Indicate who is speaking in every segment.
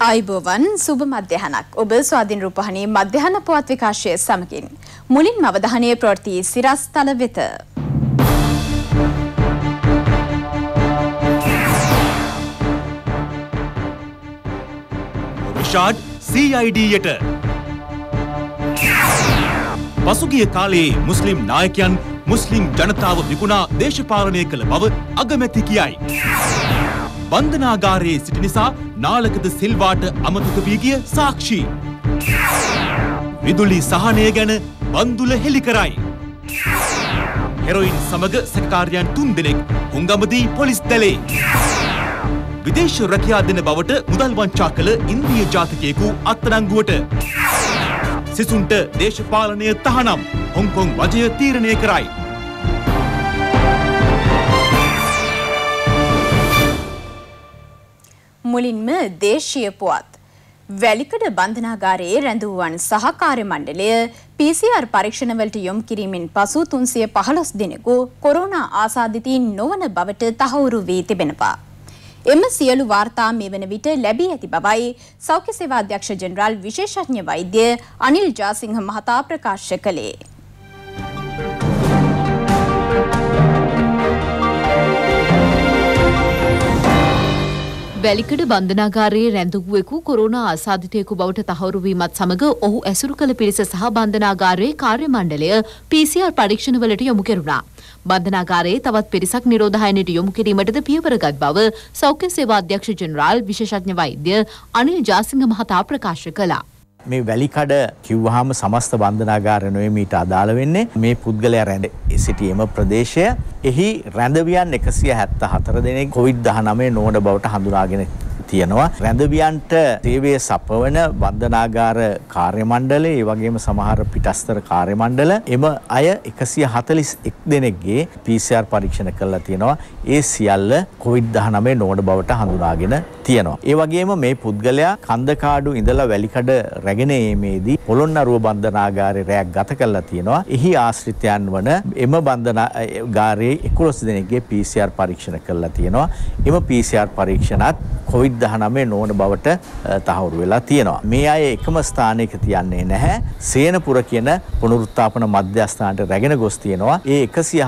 Speaker 1: ආයුබෝවන් සුබ මධ්‍යහනක් ඔබ ස්වාධීන රූපවාහිනී මධ්‍යහන පුවත් විකාශය සමගින් මුලින්ම අවධානය ප්‍රවෘත්ති සිරස්තල වෙත.
Speaker 2: රිෂාඩ් CID යට පසුගිය කාලයේ මුස්ලිම් නායකයන් මුස්ලිම් ජනතාව විකුණා දේශපාලනය කළ බව අගමැති කියයි. බන්ධනාගාරයේ සිටි නිසා නාලකද සිල්වාට අමතක වී ගිය සාක්ෂි. විදුලි සහනය ගැන බන්දුල හෙළි කරයි. හෙරොයින් සමග සැකකාරයන් 3 දෙනෙක් හුංගඹදී පොලිස් දැලේ. විදේශ රැකියා දෙන බවට මුදල් වංචා කළ ඉන්දිය ජාතිකයෙකු අත්අඩංගුවට. සිසුන්ට දේශපාලනය තහනම් හොංකොං රජය තීරණය කරයි.
Speaker 1: මුලින්ම දේශීය පුවත්. වැලිකඩ බන්ධනාගාරයේ රැඳවුවන් සහකාර්ය මණ්ඩලය PCR පරීක්ෂණවලට යොමු කිරීමෙන් පසු 315 දෙනෙකු කොරෝනා ආසාදිතයින් නොවන බවට තහවුරු වී තිබෙනවා. එම සියලු වාර්තා මේ වන විට ලැබී ඇති බවයි සෞඛ්‍ය සේවා අධ්‍යක්ෂ ජෙනරාල් විශේෂඥ වෛද්‍ය අනිල් ජාසිංහ මහතා ප්‍රකාශ කළේ.
Speaker 3: වැලිකඩ බන්ධනාගාරයේ රැඳවුවෙකු කොරෝනා ආසාදිතයෙකු බවට තහවුරු වීමත් සමග ඔහු ඇසුරු කළ පිරිස සහ බන්ධනාගාරයේ කාර්ය මණ්ඩලය PCR පරීක්ෂණවලට යොමු කෙරුණා. බන්ධනාගාරයේ තවත් පිරිසක් නිරෝධායනයට යොමු කිරීමටද පියවරගත් බව සෞඛ්‍ය සේවා අධ්‍යක්ෂ ජෙනරාල් විශේෂඥ වෛද්‍ය අනිල් ජාසිංහ මහතා ප්‍රකාශ කළා.
Speaker 4: මේ වැලිකඩ කිව්වහම සමස්ත බන්ධනාගාරය නෙවෙයි මීට අදාළ වෙන්නේ මේ පුද්ගලයා රැඳ සිටි එම ප්‍රදේශය එහි රැඳවියන් 174 දෙනෙක් COVID-19 නොවන බවට හඳුනාගෙන තියෙනවා. රැඳවියන්ට සේවය සපවන බන්ධනාගාර කාර්ය මණ්ඩලය ඒ වගේම සමහර පිටස්තර කාර්ය මණ්ඩල එම අය 141 දෙනෙක්ගේ PCR පරීක්ෂණ කරලා තියෙනවා. ඒ සියල්ල COVID-19 නොවන බවට හඳුනාගෙන තියෙනවා. ඒ වගේම මේ පුද්ගලයා කන්දකාඩු ඉඳලා වැලිකඩ රැගෙන ඒමේදී පොළොන්නරුව බන්ධනාගාරයේ රැයක් ගත කරලා තියෙනවා. එහි ආශ්‍රිතයන් වන එම බන්ධනාගාරයේ 11 දෙනෙක්ගේ PCR පරීක්ෂණ කරලා තියෙනවා. එම PCR පරීක්ෂණත් COVID-19 නොවන බවට තහවුරු වෙලා තියෙනවා. මේ අය එකම ස්ථානයක තියන්නේ නැහැ. සේනපුර කියන පුනරුත්ථාපන මධ්‍යස්ථානට රැගෙන ගොස් තියෙනවා. ඒ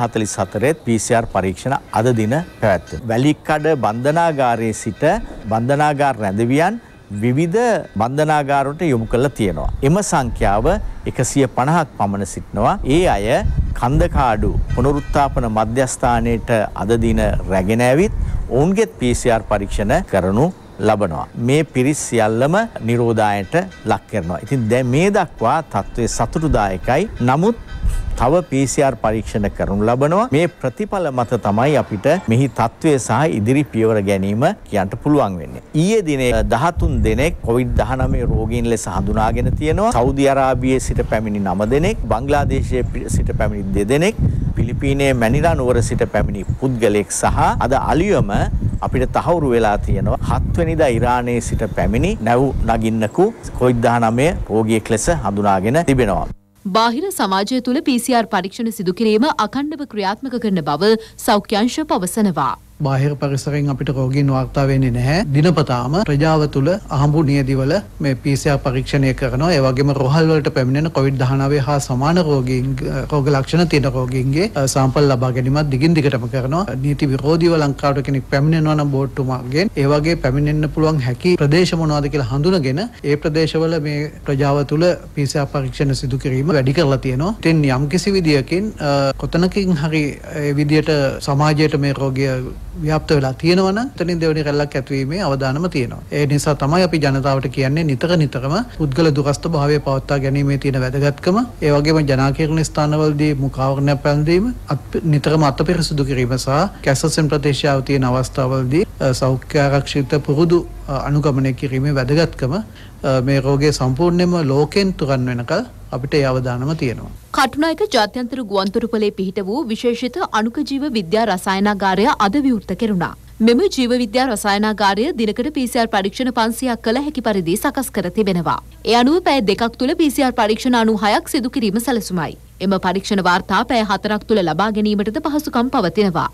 Speaker 4: 144 PCR පරීක්ෂණ අද දින පැවැත්වෙනවා. වැලිකඩ බන්ධනාගාරයේ සිට බන්ධනාගාර රැඳවියන් විවිධ බන්ධනාගාරවලට යොමු කරලා තියෙනවා. එම සංඛ්‍යාව 150ක් පමණ සිටිනවා. ඒ අය කන්දකාඩු පුනරුත්ථාපන මධ්‍යස්ථානයේට අද දින රැගෙන ඇවිත් ඔවුන්ගේ PCR පරීක්ෂණ කරනු ලබනවා. මේ පිරිස් සියල්ලම නිරෝධායනට ලක් කරනවා. ඉතින් දැන් මේ දක්වා තත්ත්වය සතුටුදායකයි. නමුත් තව PCR පරීක්ෂණ කරනු ලබනවා. මේ ප්‍රතිඵල මත තමයි අපිට මෙහි තත්ත්වය සහ ඉදිරි පියවර ගැනීම කියන්න පුළුවන් වෙන්නේ. ඊයේ දිනේ 13 දෙනෙක් COVID-19 රෝගීන් ලෙස හඳුනාගෙන තියෙනවා. සෞදි අරාබියේ සිට පැමිණි 9 දෙනෙක්, බංග්ලාදේශයේ සිට පැමිණි 2 දෙනෙක්, පිලිපීනයේ මැනිලා නුවර සිට පැමිණි පුද්ගලෙක් සහ අද අලියම අපිට තහවුරු වෙලා තියෙනවා 7 වෙනිදා ඉරානයේ සිට පැමිණි නැව් නගින්නකු COVID-19 රෝගියෙක් ලෙස හඳුනාගෙන තිබෙනවා.
Speaker 3: බාහිර සමාජය තුළ PCR පරීක්ෂණ සිදු කිරීම අඛණ්ඩව ක්‍රියාත්මක කරන බව සෞඛ්‍ය අංශ පවසනවා.
Speaker 5: බාහිර පරිසරයෙන් අපිට රෝගීන් වාර්තා වෙන්නේ නැහැ. දිනපතාම ප්‍රජාව තුළ අහඹු නියදිවල මේ PCR පරීක්ෂණය කරනවා. ඒ වගේම රෝහල් වලට පැමිණෙන COVID-19 හා සමාන රෝග ලක්ෂණ තියෙන රෝගීන්ගේ සාම්පල් ලබා ගැනීමත් දිගින් දිගටම කරනවා. නීති විරෝධීව ලංකාවට කෙනෙක් පැමිණෙනවා නම් බෝට්ටු මාර්ගයෙන් ඒ වගේ පැමිණෙන්න පුළුවන් හැකි ප්‍රදේශ මොනවද කියලා හඳුනගෙන ඒ ප්‍රදේශවල මේ ප්‍රජාව තුළ PCR පරීක්ෂණ සිදු කිරීම වැඩි කරලා තියෙනවා. ඉතින් යම්කිසි විදියකින් කොතනකින් හරි ඒ විදියට සමාජයට මේ රෝගය ව්‍යාප්ත වෙලා තියෙනවනම් එතනින් දෙවෙනි රැල්ලක් ඇතිවීමේ අවදානම තියෙනවා. ඒ නිසා තමයි අපි ජනතාවට කියන්නේ නිතරම පුද්ගල දුරස්ත භාවය පවත්වා ගැනීමේ තියෙන වැදගත්කම, ඒ වගේම ජනාකීර්ණ ස්ථානවලදී මුඛාවරණය පැළඳීම, නිතරම අත්පිරිසිදු කිරීම සහ කැසසෙන් ප්‍රදේශාව තියෙන අවස්ථාවලදී සෞඛ්‍ය ආරක්ෂිත පුරුදු අනුගමනය කිරීමේ වැදගත්කම මේ රෝගය සම්පූර්ණයෙන්ම ලෝකෙන් තුරන් වෙනකල් අපිට ඒ අවදානම තියෙනවා.
Speaker 3: කටුනායක ජාත්‍යන්තර ගුවන්තොටුපළේ පිහිට වූ විශේෂිත අණුක ජීව විද්‍යා රසායනාගාරය අද විවෘත කෙරුණා. මෙම ජීව විද්‍යා රසායනාගාරය දිනකට PCR පරීක්ෂණ 500ක් කළ හැකි පරිදි සකස් කර තිබෙනවා. ඒ අනුව පැය 2ක් තුළ PCR පරීක්ෂණ 96ක් සිදු කිරීම සැලසුමයි. එම පරීක්ෂණ වාර්තා පැය 4ක් තුළ ලබා ගැනීමටද පහසුකම් පවතිනවා.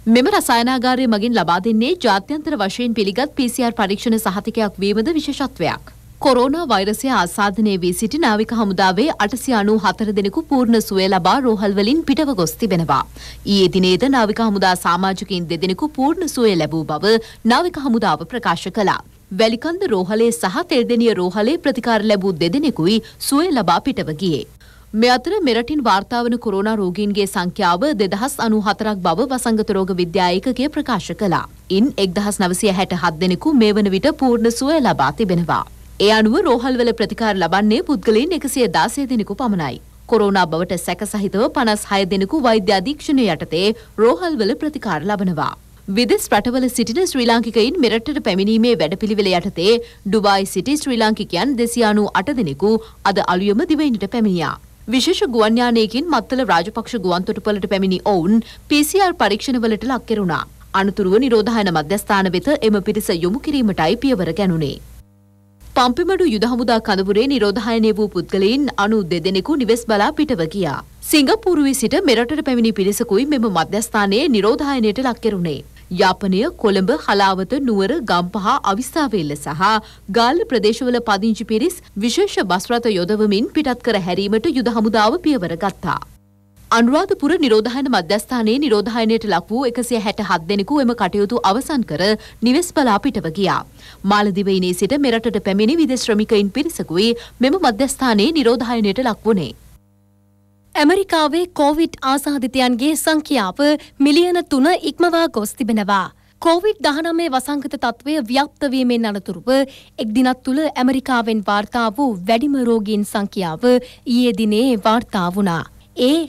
Speaker 3: මෙම රසායනාගාරය මගින් ලබා දෙන්නේ ජාත්‍යන්තර වශයෙන් පිළිගත් PCR පරීක්ෂණ සහතිකයක් වීමද විශේෂත්වයක්. කොරෝනා වෛරසය ආසාදනය වී සිටි නාවික හමුදාවේ 894 දෙනෙකු පූර්ණ සුවය ලබා රෝහල් වලින් පිටව ගොස් තිබෙනවා. ඊයේ දිනේද නාවික හමුදා සමාජිකයින් දෙදෙනෙකු පූර්ණ සුවය ලැබූ බව නාවික හමුදාව ප්‍රකාශ කළා. වැලිකන්ද රෝහලේ සහ තෙල්දෙනිය රෝහලේ ප්‍රතිකාර ලැබූ දෙදෙනෙකුයි සුවය ලබා පිටව ගියේ. මේ අතර මෙරටින් වාර්තා වන කොරෝනා රෝගීන්ගේ සංඛ්‍යාව 2094ක් බව වසංගත රෝග විද්‍යා ඒකකය ප්‍රකාශ කළා. ඉන් 1967 දෙනෙකු මේ වන විට පූර්ණ සුවය ලබා තිබෙනවා. ඒ අනුව රෝහල්වල ප්‍රතිකාර ලබන්නේ පුද්ගලයන් 116 දෙනෙකු පමණයි. කොරෝනා බවට සැක සහිතව 56 දෙනෙකු වෛද්‍ය අධීක්ෂණය යටතේ රෝහල්වල ප්‍රතිකාර ලබනවා. විදෙස් රටවල සිටින ශ්‍රී ලාංකිකයින් මෙරටට පැමිණීමේ වැඩපිළිවෙල යටතේ ඩුබායි සිටි ශ්‍රී ලාංකිකයන් 298 දෙනෙකු අද අලුයම දිවයිනට පැමිණියා. විශේෂ ගුවන් යානයකින් මත්තල රාජපක්ෂ ගුවන් තොටුපළට පැමිණි ඔවුන් PCR පරීක්ෂණවලට ලක් කෙරුණා. අනතුරුව නිරෝධායන මධ්‍යස්ථාන වෙත එම පිරිස යොමු කිරීමටයි පියවර ගැනුණේ. පම්පිමඩු යුද හමුදා කඳවුරේ නිරෝධායනය වූ පුද්ගලයින් 92 දෙනෙකු නිවෙස් බලා පිටව ගියා. සිංගප්පූරුවේ සිට මෙරටට පැමිණි පිරිසකුයි මෙම මධ්‍යස්ථානයේ නිරෝධායනයට ලක් කෙරුණේ. යාපනය, කොළඹ, හලාවත, නුවර, ගම්පහ, අවිස්සාවේල්ල සහ ගාල්ල ප්‍රදේශවල පදිංචි පිරිස් විශේෂ බස් රථ යොදවමින් පිටත් කර හැරීමට යුද හමුදාව පියවර ගත්තා. අනුරාධපුර නිරෝධායන මධ්‍යස්ථානයේ නිරෝධායනයට ලක් වූ 167 දෙනෙකු එම කටයුතු අවසන් කර නිවෙස් බලා පිටව ගියා. මාලදිවයිනේ සිට මෙරටට පැමිණි විදේශ ශ්‍රමිකයින් පිරිසකුයි මෙම මධ්‍යස්ථානයේ නිරෝධායනයට ලක් වුණේ.
Speaker 6: ඇමරිකාවේ කොවිඩ් ආසාදිතයන්ගේ සංඛ්‍යාව මිලියන 3 ඉක්මවා ගොස් තිබෙනවා. කොවිඩ්-19 වසංගත තත්ත්වය ව්‍යාප්ත වීමෙන් අනතුරුව එක් දිනක් තුළ ඇමරිකාවෙන් වාර්තා වූ වැඩිම රෝගීන් සංඛ්‍යාව ඊයේ දිනේ වාර්තා වුණා. ඒ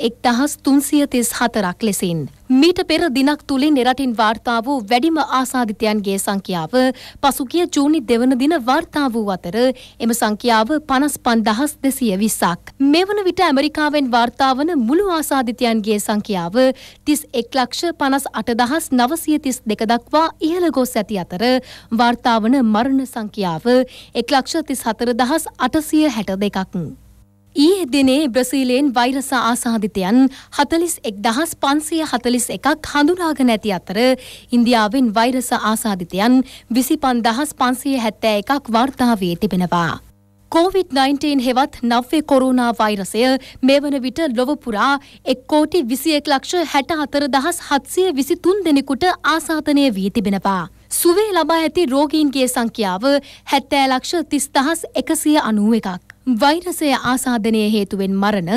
Speaker 6: 61,334ක් ලෙසින්. මීට පෙර දිනක් තුළින් එරටින් වාර්තා වූ වැඩිම ආසාදිතයන්ගේ සංඛ්‍යාව පසුගිය ජූනි 2 වන දින වාර්තා වූ අතර එම සංඛ්‍යාව 55,220ක්. මෙවන විට ඇමරිකාවෙන් වාර්තා වන මුළු ආසාදිතයන්ගේ සංඛ්‍යාව 31,58,932 දක්වා ඉහළ ගොස් ඇති අතර වාර්තා වන මරණ සංඛ්‍යාව 1,34,862ක්. ඊයේ දිනේ බ්‍රසීලයෙන් වෛරස ආසාදිතයන් 41,541ක් හඳුනාගෙන ඇති අතර ඉන්දියාවෙන් වෛරස ආසාදිතයන් 25,571ක් වාර්තා වී තිබෙනවා. COVID-19 හෙවත් නව්‍ය කොරෝනා වෛරසය මේ වන විට ලොව පුරා 1,21,64,723 දෙනෙකුට ආසාදනය වී තිබෙනවා. සුවේ ලබා ඇති රෝගීන්ගේ සංඛ්‍යාව 70,30,191ක්. වෛරසය ආසාදනය හේතුවෙන් මරණ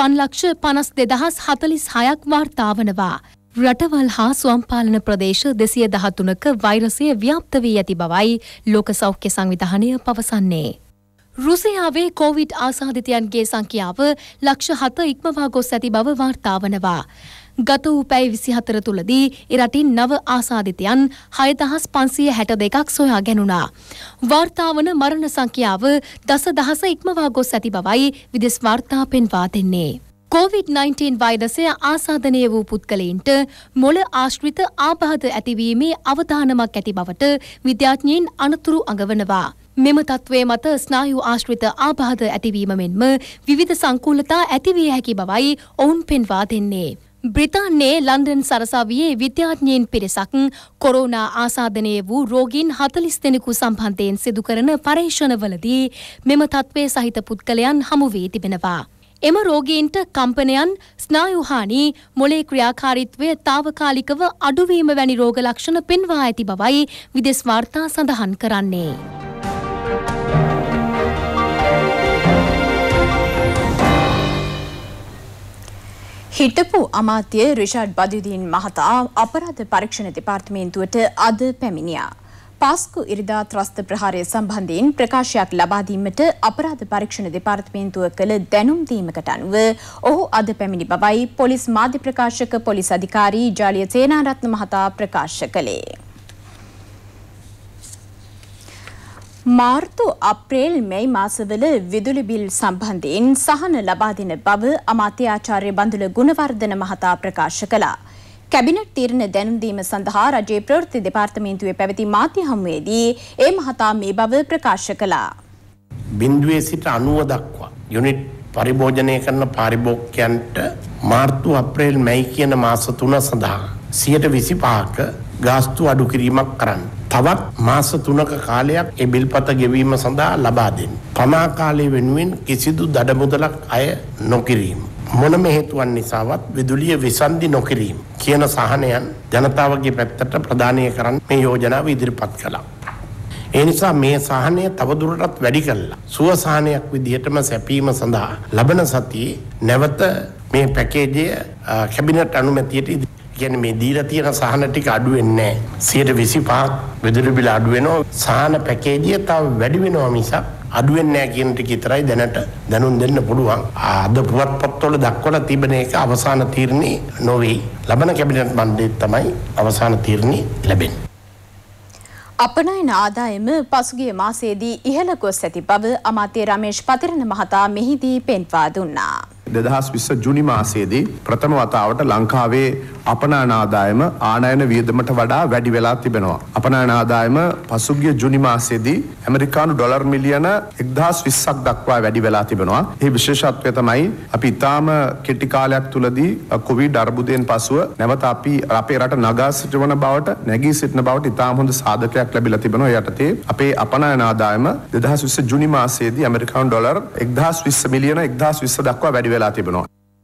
Speaker 6: 5,52,046ක් වාර්තා වනවා. රටවල් හා ස්වම්පාලන ප්‍රදේශ 213ක වෛරසය ව්‍යාප්ත වී ඇති බවයි ලෝක සෞඛ්‍ය සංවිධානය පවසන්නේ. රුසියාවේ කොවිඩ් ආසාදිතයන්ගේ සංඛ්‍යාව 7,00,000 ඉක්මවා ගොස් ඇති බව වාර්තා වනවා. ගත වූ පැය 24 තුළදී ඉරටින් නව ආසාදිතයන් 6,562ක් සොයා ගැනුණා. වාර්තා වන මරණ සංඛ්‍යාව 10,000 ඉක්මවා ගොස් ඇති බවයි විදෙස් වාර්තා පෙන්වා දෙන්නේ. COVID-19 වෛරසය ආසාදනය වූ පුද්ගලයින්ට මොළ ආශ්‍රිත ආබාධ ඇතිවීමේ අවධානමක් ඇති බවට විද්‍යාඥයින් අනතුරු අඟවනවා. මෙම තත්ත්වය මත ස්නායු ආශ්‍රිත ආබාධ ඇතිවීම මෙන්ම විවිධ සංකූලතා ඇතිවිය හැකි බවයි ඔවුන් පෙන්වා දෙන්නේ. බ්‍රිතාන්‍යයේ ලන්ඩන් සරසවියේ විද්‍යාඥයින් පිරිසක් කොරෝනා ආසාදනය වූ රෝගීන් 40 දෙනෙකු සම්බන්ධයෙන් සිදු කරන පරීක්ෂණවලදී මෙම තත්ත්වය සහිත පුද්ගලයන් හමු වී තිබෙනවා. එම රෝගීන්ට කම්පනයන්, ස්නායුහානි, මොළේ ක්‍රියාකාරීත්වය తాවකාලිකව අඩුවීම වැනි රෝග ලක්ෂණ පෙන්වා ඇති බවයි විදෙස් වාර්තා සඳහන් කරන්නේ.
Speaker 1: හිටපු අමාත්‍ය රිෂාඩ් බදුදීන් මහතා අපරාධ පරීක්ෂණ දෙපාර්තමේන්තුවට අද පැමිණියා. පාස්කු ඉරිදා ත්‍රස්ත ප්‍රහාරය සම්බන්ධයෙන් ප්‍රකාශයක් ලබා දීමට අපරාධ පරීක්ෂණ දෙපාර්තමේන්තුව කළ දැනුම් දීමකට අනුව ඔහු අද පැමිණි බවයි පොලිස් මාධ්‍ය ප්‍රකාශක පොලිස් අධිකාරී ජාලිය සේනාරත්න මහතා ප්‍රකාශ කළේ. මාර්තු අප්‍රේල් මැයි මාසවල විදුලි බිල් සම්බන්ධයෙන් සහන ලබා දෙන බව අමාත්‍ය ආචාර්ය බන්දුල ගුණවර්ධන මහතා ප්‍රකාශ කළා. කැබිනට් තීරණ දැනුම් දීම සඳහා රජයේ ප්‍රවෘත්ති දෙපාර්තමේන්තුවේ පැවති මාධ්‍ය හමුවේදී ඒ මහතා මේ බව ප්‍රකාශ කළා.
Speaker 7: 0 සිට 90 දක්වා යුනිට් පරිභෝජනය කරන පාරිභෝගිකයන්ට මාර්තු අප්‍රේල් මැයි කියන මාස 3 සඳහා 125ක ගාස්තු අඩු කිරීමක් කරන්න. තවත් මාස 3ක කාලයක් ඒ බිල්පත ගෙවීම සඳහා ලබා දෙන්න. පමා කාලය වෙනුවෙන් කිසිදු දඩමුදලක් අය නොකිරීම. මොනම හේතුවක් නිසාවත් විදුලිය විසන්ධි නොකිරීම කියන සහනයන් ජනතාවගේ පැත්තට ප්‍රදානය කරන්න මේ යෝජනාව ඉදිරිපත් කළා. ඒ නිසා මේ සහනය තවදුරටත් වැඩි කළා. සුව සහනයක් විදිහටම සැපීම සඳහා ලබන සතියේ නැවත මේ පැකේජය කැබිනට් අනුමැතියට කියන්නේ මේ දීලා තියෙන සහන ටික අඩු වෙන්නේ නැහැ. 125ක් විදුලි බිල අඩු වෙනවා. සහන පැකේජය තව වැඩි වෙනවා මිසක් අඩු වෙන්නේ නැහැ කියන ටික විතරයි දැනට දැනුම් දෙන්න පුළුවන්. අද පුවත්පත්වල දක්වලා තිබෙන එක අවසාන තීරණේ නොවේ. ලබන කැබිනට් මණ්ඩලයේ තමයි අවසාන තීරණේ ලැබෙන්නේ.
Speaker 1: අපනයන ආදායම පසුගිය මාසයේදී ඉහළ ගොස් ඇති බව අමාත්‍ය රමේෂ් පතිරණ මහතා මෙහිදී පෙන්වා දුන්නා.
Speaker 8: 2020 ජුනි මාසයේදී ප්‍රථම වතාවට ලංකාවේ අපනයන ආදායම ආනයන වියදමට වඩා වැඩි වෙලා තිබෙනවා. අපනයන ආදායම පසුගිය ජුනි මාසයේදී ඇමරිකානු ඩොලර් මිලියන 1020ක් දක්වා වැඩි වෙලා තිබෙනවා. මේ විශේෂත්වය තමයි අපි ඊටාම කෙටි කාලයක් තුලදී කොවිඩ් අර්බුදයෙන් පසුව නැවත අපි අපේ රට නගා සිටවන බවට නැගී සිටින බවට ඊටාම හොඳ සාධකයක් ලැබිලා තිබෙනවා. ඒ යටතේ අපේ අපනයන ආදායම 2020 ජුනි මාසයේදී ඇමරිකානු ඩොලර් 1020 මිලියන 1020 දක්වා වැඩි වෙලා තිබෙනවා.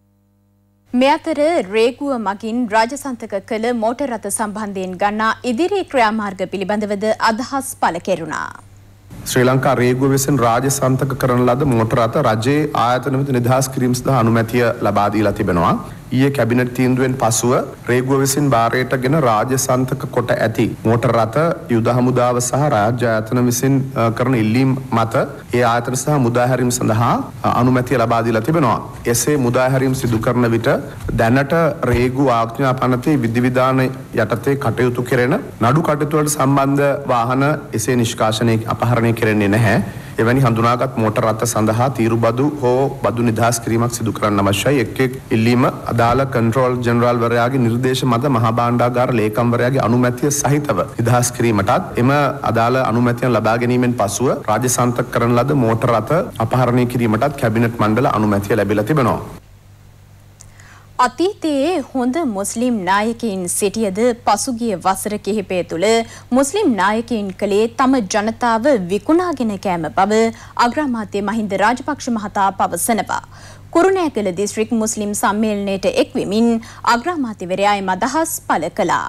Speaker 1: මේ අතර රේගුව මගින් රාජසන්තක කළ මෝටර් රථ සම්බන්ධයෙන් ගන්නා ඉදිරි ක්‍රියාමාර්ග පිළිබඳවද අදහස් පළ කෙරුණා.
Speaker 8: ශ්‍රී ලංකා රේගුව විසින් රාජසන්තක කරන ලද මෝටර් රථ රජයේ ආයතන වෙත නිදහස් කිරීම සඳහා අනුමැතිය ලබා දීලා තිබෙනවා. ඊයේ කැබිනට් තීන්දුවෙන් පසුව රේගුව විසින් භාරයටගෙන රාජසන්තක කොට ඇති මෝටර් රථ යුද හමුදාව සහ රාජ්‍ය ආයතන විසින් කරන ඉල්ලීම් මත ඒ ආයතන සහ මුදා හැරීම සඳහා අනුමැතිය ලබා දීලා තිබෙනවා. එසේ මුදා හැරීම සිදු කරන විට දැනට රේගුව ආඥා පනතේ විධිවිධාන යටතේ කටයුතු කෙරෙන නඩු කටයුතු වලට සම්බන්ධ වාහන එසේ නිෂ්කාශනය අපහරණය කෙරෙන්නේ නැහැ. එවැනි හඳුනාගත් මෝටර් රථ සඳහා තීරුබදු හෝ බදු නිදහස් කිරීමක් සිදු කරන්න අවශ්‍යයි. එක් ඉල්ලීම අදාළ කන්ට්‍රෝල් ජෙනරාල් වරයාගේ නිර්දේශ මත මහා භාණ්ඩාගාර ලේකම්වරයාගේ අනුමැතිය සහිතව නිදහස් කිරීමටත් එම අදාළ අනුමැතියන් ලබා ගැනීමෙන් පසුව රාජසන්තක කරන ලද මෝටර් රථ අපහරණය කිරීමටත් කැබිනට් මණ්ඩල අනුමැතිය ලැබිලා තිබෙනවා.
Speaker 1: අතීතයේ හොඳ මුස්ලිම් නායකයින් සිටියද පසුගිය වසර කිහිපය තුළ මුස්ලිම් නායකයින් කළේ තම ජනතාව විකුණාගෙන කෑම බව අග්‍රාමාත්‍ය මහින්ද රාජපක්ෂ මහතා පවසනවා. කුරුණෑගල දිස්ත්‍රික් මුස්ලිම් සම්මේලනයට එක්වෙමින් අග්‍රාමාත්‍යවරයා එම අදහස් පළ කළා.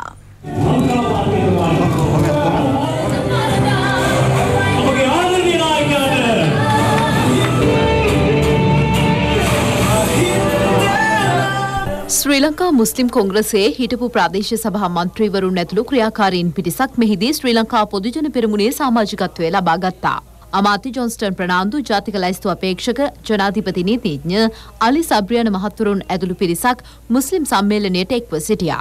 Speaker 3: ශ්‍රී ලංකා මුස්ලිම් කොංග්‍රසයේ හිටපු ප්‍රාදේශ සභා මන්ත්‍රීවරුන් ඇතුළු ක්‍රියාකාරීන් පිරිසක් මෙහිදී ශ්‍රී ලංකා පොදුජන පෙරමුණේ සමාජිකත්වය ලබා ගත්තා. අමාත්‍ය ජොන්ස්ටන් ප්‍රනාන්දු ජාතික ලැයිස්තු අපේක්ෂක ජනාධිපති නීතිඥ අලි සබ්‍රියන මහත්වරුන් ඇතුළු පිරිසක් මුස්ලිම් සම්මේලනයට එක්ව සිටියා.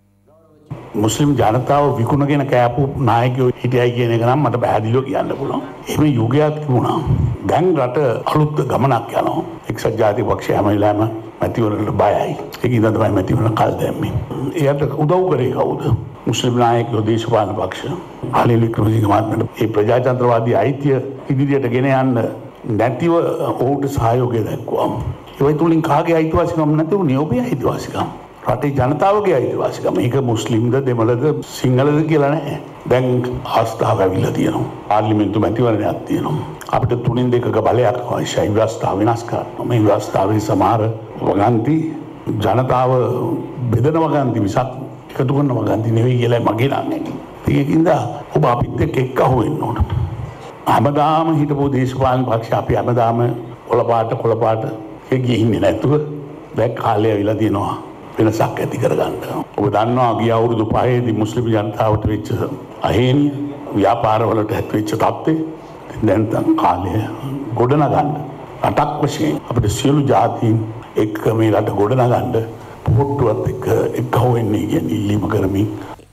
Speaker 9: මුස්ලිම් ජනතාව විකුණගෙන කෑපු නායකයෝ හිටියයි කියන එක නම් මට පැහැදිලිව කියන්න පුළුවන්. එහෙම යුගයක් තිබුණා. දැන් රට අලුත් ගමනක් යනවා. එක්සත් ජාතික පක්ෂය හැම වෙලාවෙම මැතිවරණට බයයි. ඒක ඉඳන් තමයි මැතිවරණ කල් දැම්මේ. එයාට උදව් කරේ කවුද? මුස්ලිම් නායකයෝ දේශපාලන පක්ෂ. රනිල් වික්‍රමසිංහ මහත්මයාට මේ ප්‍රජාතන්ත්‍රවාදී අයිතිය ඉදිරියට ගෙන යන්න නැතිව ඔහුට සහයෝගය දක්වනවා. ඒ තුලින් කාගේ අයිතිවාසිකම් නැති උනේ ඔබේ අයිතිවාසිකම්. රටේ ජනතාවගේ අයිතිවාසිකම්. මේක මුස්ලිම්ද දෙමළද සිංහලද කියලා නැහැ. දැන් ආස්ථාව ඇවිල්ලා තියෙනවා. පාර්ලිමේන්තු මැතිවරණයක් තියෙනවා. අපිට 3-2ක බලයක් අවශ්‍යයි ව්‍යවස්ථාව වෙනස් කරන්න. මේ ව්‍යවස්ථාවේ සමහර වගන්ති ජනතාව බෙදන වගන්ති මිසක් එකතු කරන වගන්ති නෙවෙයි කියලා මගේ නම්. ඒකින්ද ඔබ අපිත් එක්ක අහුවෙන්න ඕන. හැමදාම හිටපු දේශපාලන පක්ෂ අපි හැමදාම කොළපාට ගිහින්නේ නැතුව දැන් කාලය ඇවිල්ලා තියෙනවා වෙනසක් ඇති කරගන්න. ඔබ දන්නවා ගිය අවුරුදු 5ේදී මුස්ලිම් ජනතාවට වෙච්ච අහේනිය ව්‍යාපාරවලට ඇතිවෙච්ච තත්ත්වය දැන් කාලය ගොඩනගන්න රටක් වශයෙන් අපිට සියලු ජාතීන් එක්ක මේ රට ගොඩනගන්න පොට්ටුවත් එක්ක වෙන්නේ කියන ඉල්ලීම කරමින්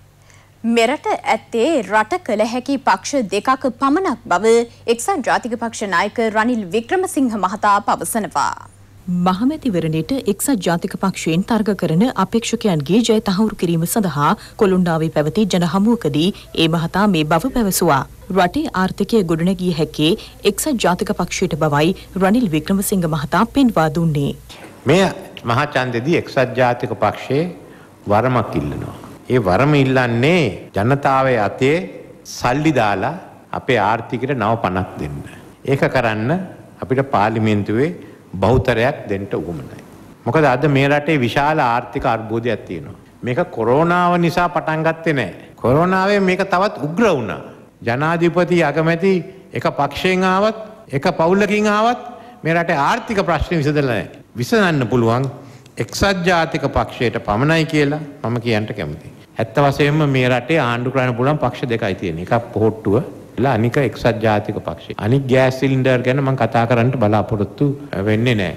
Speaker 1: මෙරට ඇත්තේ රට කළ හැකි පක්ෂ දෙකක පමණක් බව එක්සත් ජාතික පක්ෂ නායක රනිල් වික්‍රමසිංහ මහතා පවසනවා.
Speaker 10: මහමැතිවරණයට එක්සත් ජාතික පක්ෂයෙන් තර්ක කරන අපේක්ෂකයන්ගේ ජය තහවුරු කිරීම සඳහා කොළුන්ඩාවේ පැවති ජන හමුවකදී ඒ මහතා මේ බව පැවසුවා. රටේ ආර්ථිකය ගොඩනැගිය හැක්කේ එක්සත් ජාතික පක්ෂයට බවයි රනිල් වික්‍රමසිංහ මහතා පෙන්වා දුන්නේ.
Speaker 11: මේ මහා ඡන්දෙදී එක්සත් ජාතික පක්ෂයේ වරමක් ඉල්ලනවා. ඒ වරම ඉල්ලන්නේ ජනතාවේ අතේ සල්ලි දාලා අපේ ආර්ථිකයට නව පණක් දෙන්න. ඒක කරන්න අපිට පාර්ලිමේන්තුවේ බහුතරයක් දෙන්න උවමනයි. මොකද අද මේ රටේ විශාල ආර්ථික අර්බුදයක් තියෙනවා. මේක කොරෝනාව නිසා පටන් ගත්තේ නැහැ. කොරෝනාවෙන් මේක තවත් උග්‍ර වුණා. ජනාධිපති අගමැති එක පක්ෂයෙන් ආවත් එක පවුලකින් ආවත් මේ රටේ ආර්ථික ප්‍රශ්න විසඳලා නැහැ. විසඳන්න පුළුවන් එක්සත් ජාතික පක්ෂයට පමණයි කියලා මම කියන්න කැමතියි. ඇත්ත වශයෙන්ම මේ රටේ ආණ්ඩු කරන්න පුළුවන් පක්ෂ දෙකයි තියෙන්නේ. එකක් පොහොට්ටුව අනික එක්සත් ජාතික පක්ෂය. අනික ගෑස් සිලින්ඩර් ගැන මම කතා කරන්න බලාපොරොත්තු වෙන්නේ නැහැ.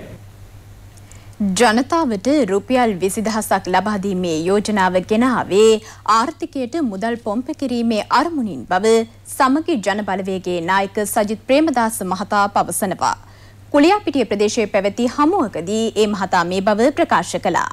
Speaker 1: ජනතාවට රුපියල් 20,000ක් ලබා දීමේ යෝජනාව ගෙනාවේ ආර්ථිකයට මුදල් පොම්ප කිරීමේ අරමුණින් බව සමගි ජන බලවේගයේ නායක සජිත් ප්‍රේමදාස මහතා පවසනවා. කුලියාපිටිය ප්‍රදේශයේ පැවති හමුවකදී ඒ මහතා මේ බව ප්‍රකාශ කළා.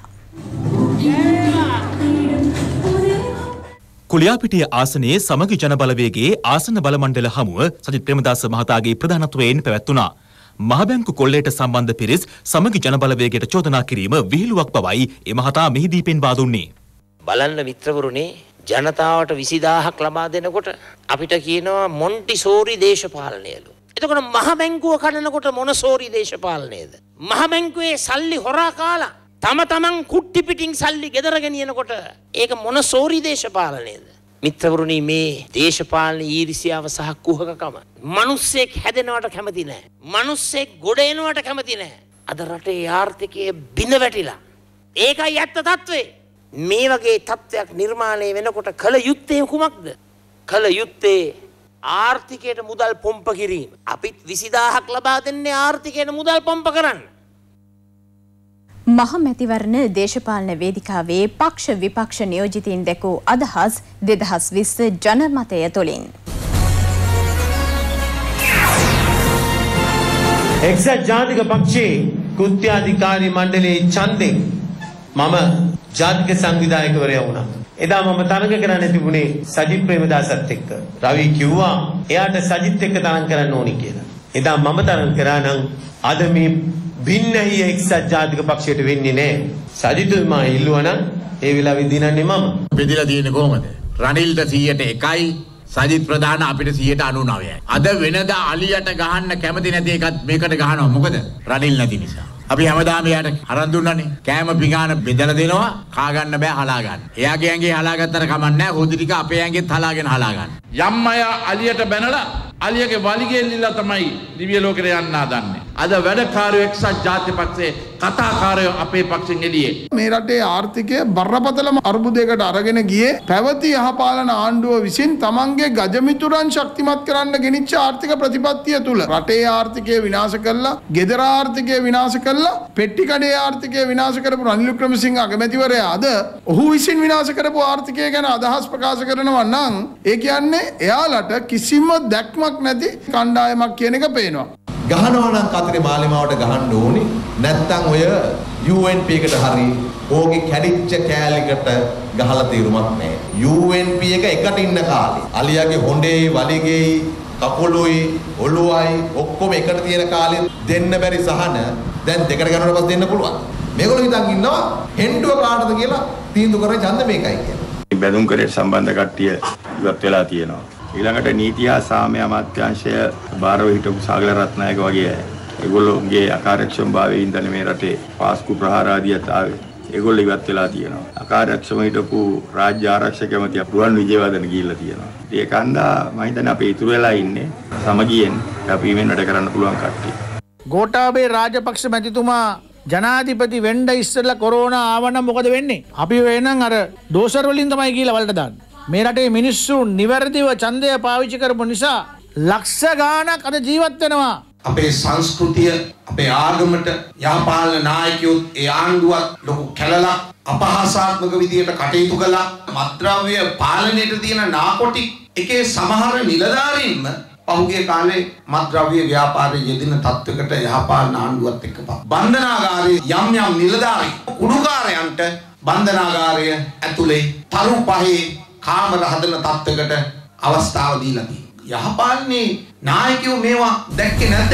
Speaker 2: කුලියාපිටිය ආසනයේ සමගි ජන බලවේගයේ ආසන බල මණ්ඩල හමුව සජිත් ප්‍රේමදාස මහතාගේ ප්‍රධානත්වයෙන් පැවැත්වුණා. මහබැංකු කොල්ලයට සම්බන්ධ පිරිස් සමගි ජන බලවේගයට චෝදනා කිරීම විහිළුවක් බවයි ඒ මහතා මෙහිදී පෙන්වා දුන්නේ.
Speaker 12: බලන්න මිත්‍රවරුනේ ජනතාවට 20,000ක් ලබා දෙනකොට අපිට කියනවා මොන්ටිසෝරි දේශපාලනයලු. එතකොට මහබැංකුව කඩනකොට මොනසෝරි දේශපාලනයද? මහබැංකුවේ සල්ලි හොරා කාලා තමන් කුට්ටි පිටින් සල්ලි ගෙදර ගෙනියනකොට ඒක මොනසෝරි දේශපාලනයද? මිත්‍රවරුනි මේ දේශපාලන ඊර්ෂ්‍යාව සහ කුහකකම මිනිස්සෙක් හැදෙනවට කැමති නැහැ. මිනිස්සෙක් ගොඩ එනවට කැමති නැහැ. අද රටේ ආර්ථිකය බිඳ වැටිලා. ඒකයි ඇත්ත තත්ත්වය. මේ වගේ තත්ත්වයක් නිර්මාණය වෙනකොට කල යුත්තේ කුමක්ද? කල යුත්තේ ආර්ථිකයට මුදල් පොම්ප කිරීම. අපිත් 20,000ක් ලබා දෙන්නේ ආර්ථිකයට මුදල් පොම්ප කරන්න.
Speaker 1: මහ මැතිවරණ දේශපාලන වේදිකාවේ පක්ෂ විපක්ෂ නියෝජිතයින් දැකූ අදහස් 2020 ජනමතය තුළින්.
Speaker 13: එක්සත් ජාතික පක්ෂයේ කෘත්‍යාධිකාරී මණ්ඩලයේ ඡන්දෙන් මම ජාතික සංවිධායකවරයා වුණා. එදා මම තරඟ කරන්න තිබුණේ සජිත් ප්‍රේමදාසත් එක්ක. රවි කිව්වා එයාට සජිත් එක්ක තරඟ කරන්න ඕනි කියලා. එදා මම තරඟ කරා නම් අද මේ භින්නයි එක්සත් ජාතික පක්ෂයට වෙන්නේ නැහැ. සජිතුමා ඉල්ලුවා නම් ඒ වෙලාවෙ දිනන්නේ මම.
Speaker 14: බෙදලා තියෙන්නේ කොහමද? රනිල්ට 100%යි සජිත් ප්‍රධාන අපිට 99%යි. අද වෙනදා අලියට ගහන්න කැමති නැති එකත් මේකට ගහනවා. මොකද? රනිල් නැති නිසා. අපි හැමදාම එයාට අරන් දුන්නානේ. කෑම පිඟාන බෙදලා දෙනවා. කා ගන්න බෑ හලා ගන්න. එයාගේ ඇඟේ හලා ගත්තට කමක් නැහැ. හොදි ටික අපේ ඇඟෙත් හලාගෙන හලා ගන්න.
Speaker 15: යම් අය අලියට බැනලා අලියගේ වලිගේ ඉල්ලලා තමයි දිව්‍ය ලෝකෙට යන්න හදන්නේ. අද වැඩකාරයෝ එක්සත් ජාතික පක්ෂයේ කතාකාරයෝ අපේ පක්ෂෙන් එළියේ.
Speaker 16: මේ රටේ ආර්ථිකය බරපතලම අර්බුදයකට අරගෙන ගියේ පැවති යහපාලන ආණ්ඩුව විසින් තමන්ගේ ගජමිතුරන් ශක්තිමත් කරන්න ගෙනිච්ච ආර්ථික ප්‍රතිපත්තිය තුල රටේ ආර්ථිකය විනාශ කළා, ගෙදර ආර්ථිකය විනාශ කළා, පෙට්ටි කඩේ ආර්ථිකය විනාශ කරපු රනිල් වික්‍රමසිංහ අගමැතිවරයා අද ඔහු විසින් විනාශ කරපු ආර්ථිකය ගැන අදහස් ප්‍රකාශ කරනවා නම් ඒ කියන්නේ එයාලට කිසිම දැක්මක් නැති කණ්ඩායමක් කියන එක පේනවා.
Speaker 17: ගහනවා නම් කතරේ මාලිමාවට ගහන්න ඕනේ. නැත්තම් ඔය UNP එකට හරි ඕගේ කැඩිච්ච කෑලිකට ගහලා තීරුමක් නැහැ. UNP එක එකට ඉන්න කාලේ අලියාගේ හොඬේ වලිගේ කකුලුයි ඔළුවයි ඔක්කොම එකට තියෙන කාලේ දෙන්න බැරි සහන දැන් දෙකට ගන්නකොට පස්සේ දෙන්න පුළුවන්. මේගොල්ලෝ හිතන් ඉන්නවා හෙන්ඩුව කාටද කියලා තීන්දුව කරේ ඡන්ද මේකයි කියලා.
Speaker 18: බැඳුම් කරේ සම්බන්ධ කට්ටිය ඉවත් වෙලා තියෙනවා. ඊළඟට නීති හා සාමය අමාත්‍යාංශය බාරව හිටපු සාගල රත්නායක වගේ අය. ඒගොල්ලෝගේ අකාර්යක්ෂමභාවයෙන් ඉඳන් මේ රටේ පාස්කු ප්‍රහාර ආදියත් ආවේ. ඒගොල්ලෝ ඉවත් වෙලා තියෙනවා. අකාර්යක්ෂම හිටපු රාජ්‍ය ආරක්ෂක ඇමතිය රුවන් විජේවර්ධන ගිහිල්ලා තියෙනවා. ඒක හන්දා මම හිතන්නේ අපේ ඉතුරු වෙලා ඉන්නේ සමගියෙන් අපි වෙන වැඩ කරන්න පුළුවන් කට්ටිය.
Speaker 19: ගෝඨාභය රාජපක්ෂ මැතිතුමා ජනාධිපති වෙන්න ඉස්සෙල්ලා කොරෝනා ආවනම් මොකද වෙන්නේ? අපි වෙනනම් අර දෝෂර් වලින් තමයි කියලා වලට දාන්නේ. මේ රටේ මිනිස්සු නිවැරදිව ඡන්දය පාවිච්චි කරපු නිසා ලක්ෂ ගාණක් අද ජීවත් වෙනවා.
Speaker 20: අපේ සංස්කෘතිය, අපේ ආගමට යහපාලන නායකයෝ ඒ ආණ්ඩුවත් ලොකු කැලලක් අපහාසාත්මක විදියට කටයුතු කළා. මත්ද්‍රව්‍ය පාලනයට තියෙන නාකොටික් එකේ සමහර නිලධාරීන්ම පහුගිය කාලේ මත්ද්‍රව්‍ය ව්‍යාපාරයේ යෙදෙන තත්වයකට යහපාලන ආණ්ඩුවත් එක්ක බන්ධනාගාරයේ යම් යම් නිලධාරී කුඩුකාරයන්ට බන්ධනාගාරය ඇතුලේ තරු පහේ කාමර හදන තත්වයකට අවස්ථාව දීලා තියෙනවා. යහපාලනේ නායකයෝ මේවා දැක්කේ නැද්ද?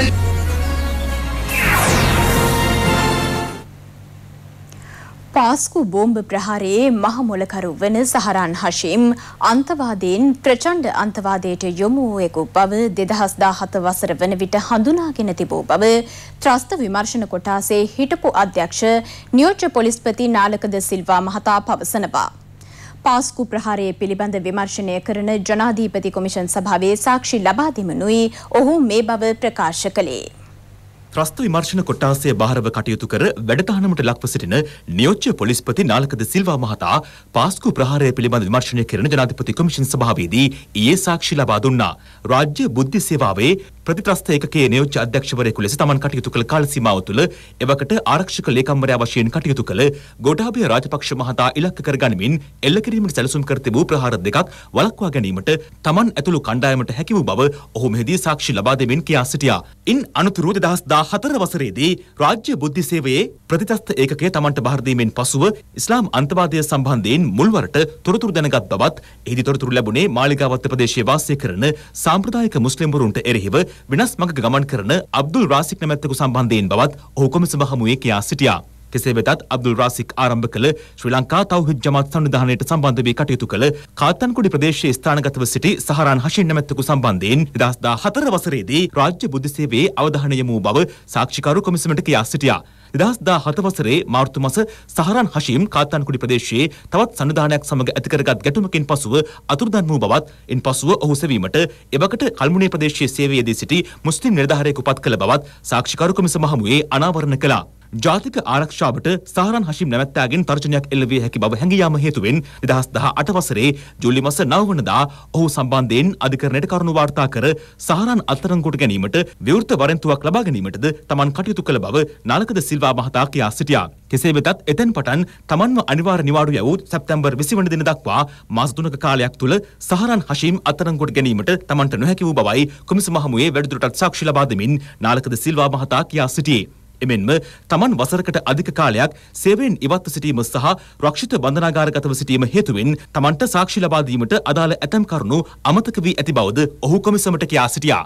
Speaker 1: පාස්කු බෝම්බ ප්‍රහාරයේ මහමොලකරු වන සහරාන් හෂීම් අන්තවාදීන් ප්‍රචණ්ඩ අන්තවාදයට යොමු වූ බව 2017 වසර වන විට හඳුනාගෙන තිබූ බව ත්‍රස්ත විමර්ශන කොටාසේ හිටපු අධ්‍යක්ෂ නියෝජ්‍ය පොලිස්පති නාලක ද සිල්වා මහතා පවසනවා. පාස්කු ප්‍රහාරය පිළිබඳ විමර්ශනය කරන ජනාධිපති කොමිෂන් සභාවේ සාක්ෂි ලබා දෙමනුයි ඔහු මේ බව ප්‍රකාශ කළේ.
Speaker 2: ත්‍රස්ත විමර්ශන කොට්ටාසය බාරව කටයුතු කර වැඩතහනමට ලක්ව සිටින නියෝජ්‍ය පොලිස්පති නාලක ද සිල්වා මහතා පාස්කු ප්‍රහාරය පිළිබඳ විමර්ශනය කරන ජනාධිපති කොමිෂන් සභාවේදී ඊයේ සාක්ෂි ලබා දුන්නා. රාජ්‍ය බුද්ධි සේවාවේ ප්‍රතිත්‍රස්ත ඒකකයේ නියෝජ්‍ය අධ්‍යක්ෂවරයෙකු ලෙස තමන් කටයුතු කළ කාල සීමාව තුළ එවකට ආරක්ෂක ලේකම්වරයා වශයෙන් කටයුතු කළ ගෝඨාභය රාජපක්ෂ මහතා ඉලක්ක කර ගනිමින් එල්ල කිරීමට සැලසුම් කර තිබූ ප්‍රහාර දෙකක් වළක්වා ගැනීමට තමන් ඇතුළු කණ්ඩායමට හැකි වූ බව ඔහු මෙහිදී සාක්ෂි ලබා දෙමින් කියා සිටියා. ඉන් අනතුරුව 2014 වසරේදී රාජ්‍ය බුද්ධි සේවයේ ප්‍රතිත්‍රස්ත ඒකකය තමන්ට බාර දීමෙන් පසුව ඉස්ලාම් අන්තවාදය සම්බන්ධයෙන් මුල්වරට තොරතුරු දැනගත් බවත් එහිදී තොරතුරු ලැබුණේ මාලිගාවත්ත ප්‍රදේශයේ වාසය කරන සාම්ප්‍රදායික මුස්ලිම්වරුන්ට එරෙහිව වෙනස් මඟක ගමන් කරන අබ්දුල් රාසික් නැමැත්තෙකු සම්බන්ධයෙන් බවත් ඔහු කොමිසම හමුවේ කියා සිටියා. කෙසේ වෙතත් අබ්දුල් රාසික් ආරම්භ කළ ශ්‍රී ලංකා තෞහිද් ජමාත් සංවිධානයට සම්බන්ධ වී කටයුතු කළ කාතන්කුඩි ප්‍රදේශයේ ස්ථානගතව සිටි සහරාන් හෂීම් නැමැත්තෙකු සම්බන්ධයෙන් 2014 වසරේදී රාජ්‍ය බුද්ධි සේවයේ අවධානය යොමු බව සාක්ෂිකරු කොමිසමට කියා සිටියා. 2017 වසරේ මාර්තු මාස සහරාන් හෂීම් කාතන්කුඩි ප්‍රදේශයේ තවත් සංවිධානයක් සමග ඇති කරගත් ගැටුමකින් පසුව අතුරුදන් වූ බවත් ඉන්පසුව ඔහු සෙවීමට එවකට කල්මුනේ ප්‍රදේශයේ සේවයේදී සිටි මුස්ලිම් නිලධාරියෙකු පත් කළ බවත් සාක්ෂිකරු කොමිසම හමුවේ අනාවරණ කළා. ජාතික ආරක්ෂාවට සහරාන් හෂීම් නැමැත්තාගෙන් තර්ජනයක් එල්ල විය හැකි බව හැඟී යාම හේතුවෙන් 2018 වසරේ ජූලි මාස 9 වනදා ඔහු සම්බන්ධයෙන් අධිකරණයට කරුණු වාර්තා කර සහරාන් අත්අඩංගුවට ගැනීමට විවෘත වරෙන්තුවක් ලබා ගැනීමටද තමන් කටයුතු කළ බව නාලක ද සිල්වා මහතා කියා සිටියා. කෙසේ වෙතත් එතෙන් පටන් තමන්ව අනිවාර්ය නිවාඩු යවූ සැප්තැම්බර් 20 වන දින දක්වා මාස 3ක කාලයක් තුල සහරාන් හෂීම් අත්අඩංගුවට ගැනීමට තමන්ට නොහැකි වූ බවයි කොමිසම හමුවේ වැඩිදුරටත් සාක්ෂි ලබා දෙමින් නාලක ද සිල්වා මහතා කියා සිටියේ. එමෙන්ම තමන් වසරකට අධික කාලයක් සේවයෙන් ඉවත්ව සිටීම සහ රක්ෂිත බන්ධනාගාරගතව සිටීම හේතුවෙන් තමන්ට සාක්ෂි ලබා දීමට අදාළ ඇතැම් කරුණු අමතක වී ඇති බවද ඔහු කොමිසමට කියා සිටියා.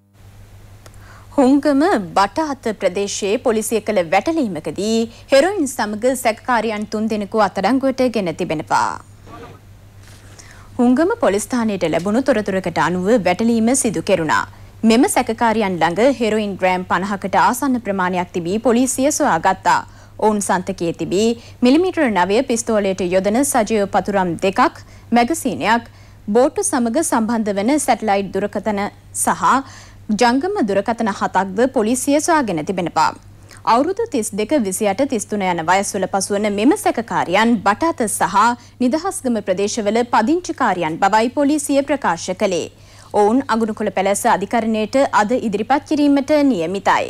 Speaker 1: හුංගම බටහත ප්‍රදේශයේ පොලිසිය කළ වැටලීමකදී හෙරොයින් සමග සැකකාරියන් 3 දෙනෙකු අත්අඩංගුවට ගෙන තිබෙනවා. හුංගම පොලිස් ස්ථානයට ලැබුණු තොරතුරකට අනුව වැටලීම සිදු කෙරුණා. මෙම සැකකාරියන් ළඟ හෙරොයින් ග්‍රෑම් 50කට ආසන්න ප්‍රමාණයක් තිබී පොලිසිය සොයාගත්තා. ඔවුන් සන්තකයේ තිබී මිලිමීටර් 9 පිස්තෝලයට යොදන සජීව පතුරම් 2ක්, මැගසීනයක්, බෝට්ටු සමග සම්බන්ධ වන සැටලයිට් දුරකථන සහ ජංගම දුරකථන 7ක්ද පොලිසිය සොයාගෙන තිබෙනවා. අවුරුදු 32, 28, 33 යන වයස්වල පසුවන මෙම සැකකාරියන් බටහත සහ නිදහස්ගම ප්‍රදේශවල පදිංචිකාරියන් බවයි පොලිසිය ප්‍රකාශ කළේ. ඔවුන් අගුණුකොළ පැලැස්ස අධිකරණයට අද ඉදිරිපත් කිරීමට නියමිතයි.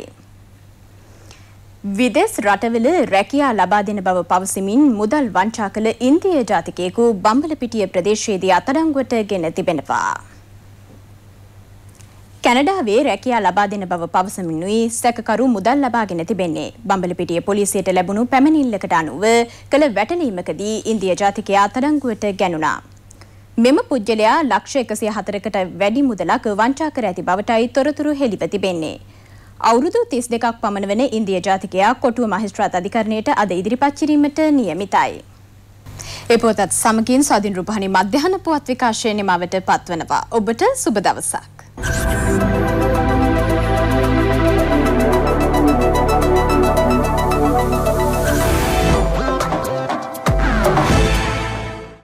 Speaker 1: විදේශ රටවල රැකියා ලබා දෙන බව පවසමින් මුදල් වංචා කළ ඉන්දිය ජාතිකයෙකු බම්බලපිටිය ප්‍රදේශයේදී අත්අඩංගුවට ගෙන තිබෙනවා. කැනඩාවේ රැකියා ලබා දෙන බව පවසමිනුයි සැකකරු මුදල් ලබාගෙන තිබෙන්නේ. බම්බලපිටිය පොලිසියට ලැබුණු පැමිණිල්ලකට අනුව කළ වැටලීමකදී ඉන්දිය ජාතිකයා අත්අඩංගුවට ගැනුණා. මෙම පුද්ගලයා ලක්ෂ 104කට වැඩි මුදලක් වංචා කර ඇති බවටයි තොරතුරු හෙළිව තිබෙන්නේ. අවුරුදු 32ක් පමණ වන ඉන්දිය ජාතිකයා කොටුව මහේස්ත්‍රාත් අධිකරණයට අද ඉදිරිපත් කිරීමට නියමිතයි. ඒ පොතත් සමගින් ස්වාධීන රූපවාහිනී මධ්‍යහන පුවත් විකාශය නිමවට පත්වනවා. ඔබට සුබ දවසක්.